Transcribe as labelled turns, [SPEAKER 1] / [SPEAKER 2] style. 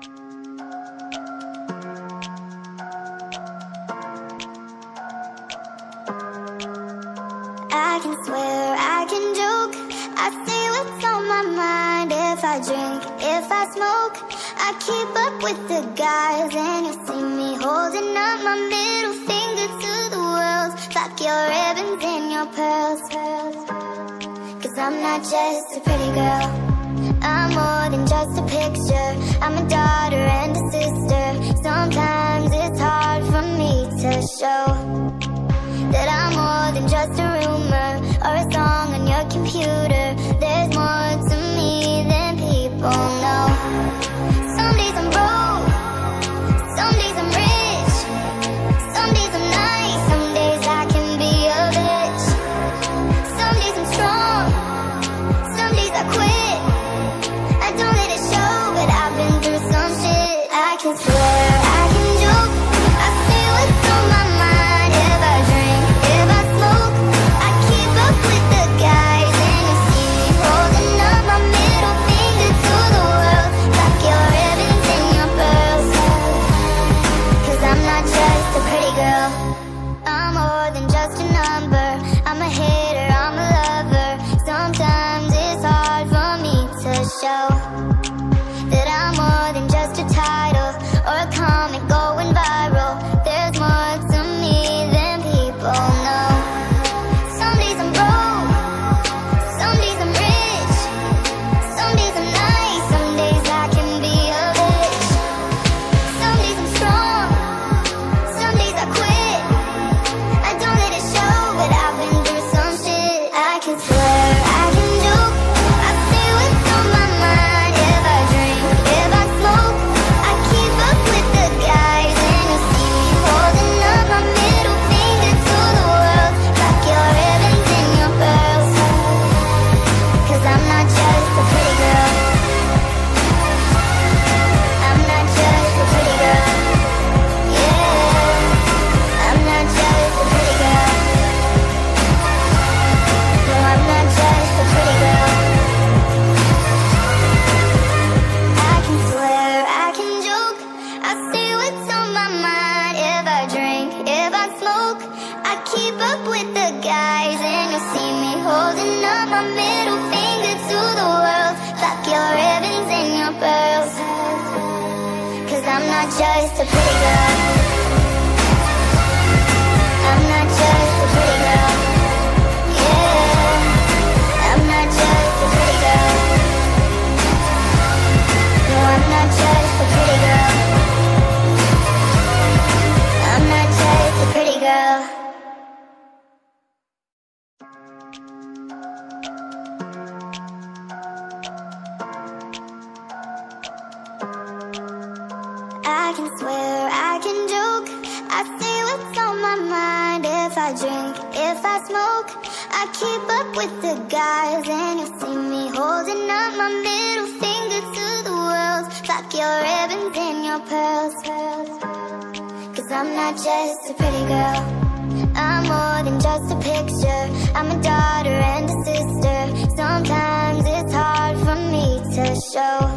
[SPEAKER 1] I can swear, I can joke, I say what's on my mind. If I drink, if I smoke, I keep up with the guys. And you see me holding up my middle finger to the world. Fuck your ribbons and your pearls. Cause I'm not just a pretty girl, I'm more than just a picture. I'm a daughter and a sister. Sometimes it's hard for me to show that I'm more than just a rumor or a song on your computer. There's more to me than people know. Some days I'm broke, some days I'm rich, some days I'm nice, some days I can be a bitch. Some days I'm strong, some days I quit. I don't let it show, but I've been through some shit. I can swear, I can joke, I say what's on my mind. If I drink, if I smoke, I keep up with the guys. And you see me holding up my middle finger to the world. Fuck your ribbons and your pearls. Cause I'm not just a pretty girl, I'm more than just a number. I'm a hater, I'm a lover. Sometimes it's hard for me to show that I'm more than just a title or a comic going viral. There's more to me than people know. Some days I'm broke, some days I'm rich, some days I'm nice, some days I can be a bitch. Some days I'm strong, some days I quit. I don't let it show, but I've been through some shit. I can swear, I can joke, I say what's on my mind. If I drink, if I smoke, I keep up with the guys. And you see me holding up my middle finger to the world. Fuck your ribbons and your pearls. Cause I'm not just a pretty girl, I'm not just a pretty girl. Yeah, I'm not just a pretty girl. No, I'm not just a pretty girl. I can swear, I can joke, I say what's on my mind. If I drink, if I smoke, I keep up with the guys. And you see me holding up my middle finger to the world. Fuck your ribbons and your pearls. Cause I'm not just a pretty girl, I'm not just a pretty girl. Yeah, I'm not just a pretty girl. No, I'm not just a pretty girl, I'm not just a pretty girl. I can swear, I can joke, I say what's on my mind. If I drink, if I smoke, I keep up with the guys. And you see me holding up my middle finger to the world. Fuck your ribbons and your pearls. Cause I'm not just a pretty girl, I'm more than just a picture. I'm a daughter and a sister. Sometimes it's hard for me to show